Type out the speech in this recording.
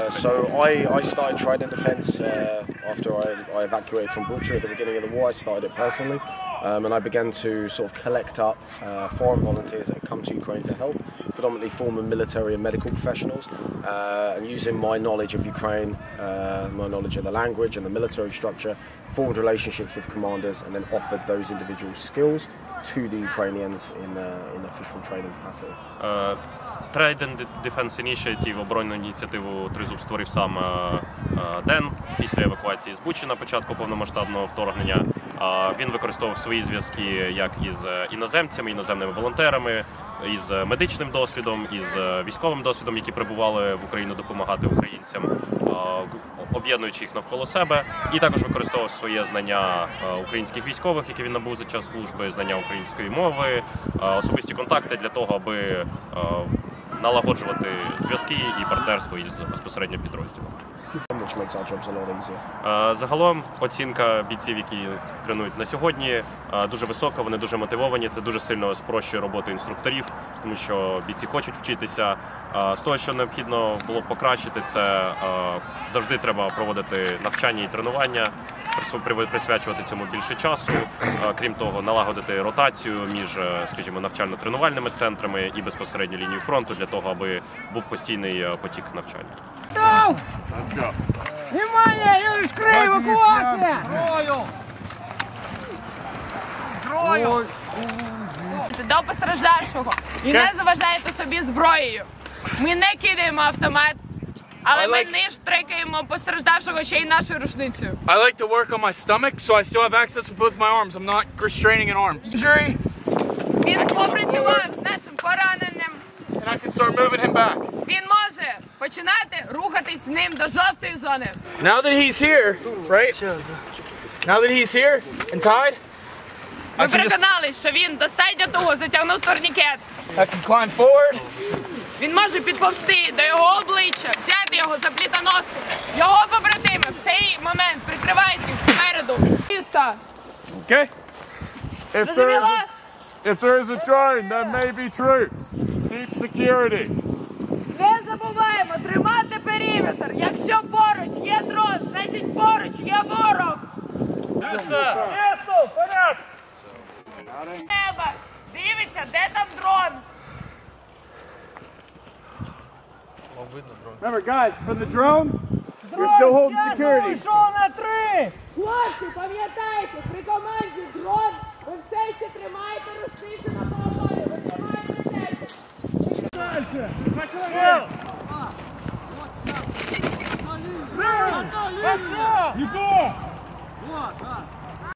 I started Trident Defence after I evacuated from Bucha at the beginning of the war. I started it personally, and I began to sort of collect up foreign volunteers that had come to Ukraine to help, predominantly former military and medical professionals, and using my knowledge of Ukraine, my knowledge of the language and the military structure, formed relationships with commanders and then offered those individual skills to the Ukrainians in official training capacity. Trident Defence Initiative, оборонну ініціативу Тризуб створив сам Ден після евакуації з Бучі на початку повномасштабного вторгнення. Він використовував свої зв'язки як із іноземцями, іноземними волонтерами, із медичним досвідом, із військовим досвідом, які прибували в Україну допомагати українцям, об'єднуючи їх навколо себе. І також використовував своє знання українських військових, які він набув за час служби, знання української мови, особисті контакти для того, аби налагоджувати зв'язки і партнерство із безпосередньо підрозділом. Загалом оцінка бійців, які тренують на сьогодні, дуже висока, вони дуже мотивовані, це дуже сильно спрощує роботу інструкторів, тому що бійці хочуть вчитися. З того, що необхідно було покращити, це завжди треба проводити навчання і тренування, присвячувати цьому більше часу, крім того, налагодити ротацію між, скажімо, навчально-тренувальними центрами і безпосередньо лінією фронту для того, аби був постійний потік навчання. Внимание, Юрій Шкрий, евакуація! Зброю! До постраждалого і не заважайте собі зброєю. Ми не кидаємо автомат, але ми не штрикаємо постраждавшого ще й нашою рушницею. I like to work on my stomach, so I still have access with both my arms. I'm not restraining an arm. Injury. Він попрацював з нашим пораненим. And I can start moving him back. Він може починати рухатись з ним до жовтої зони. Now that he's here, right? Now that he's here and tied, Ми переконались, що він достатньо того затягнув турнікет. I can climb forward. Він може підповзти до його обличчя, взяти його за плітоноску. Його побратими в цей момент прикривають їх спереду. Okay. Розуміло? If there is a drone, there may be troops. Keep security. Не забуваємо тримати периметр. Якщо поруч є дрон, значить поруч є ворог. Небо. Дивіться, де там дрон. Remember, guys, for the drone, you're still holding security. Хлопці, пам'ятайте, при команді дрон, ви все ще тримаєте рушницю на голові. Ви тримаєте серце. You go!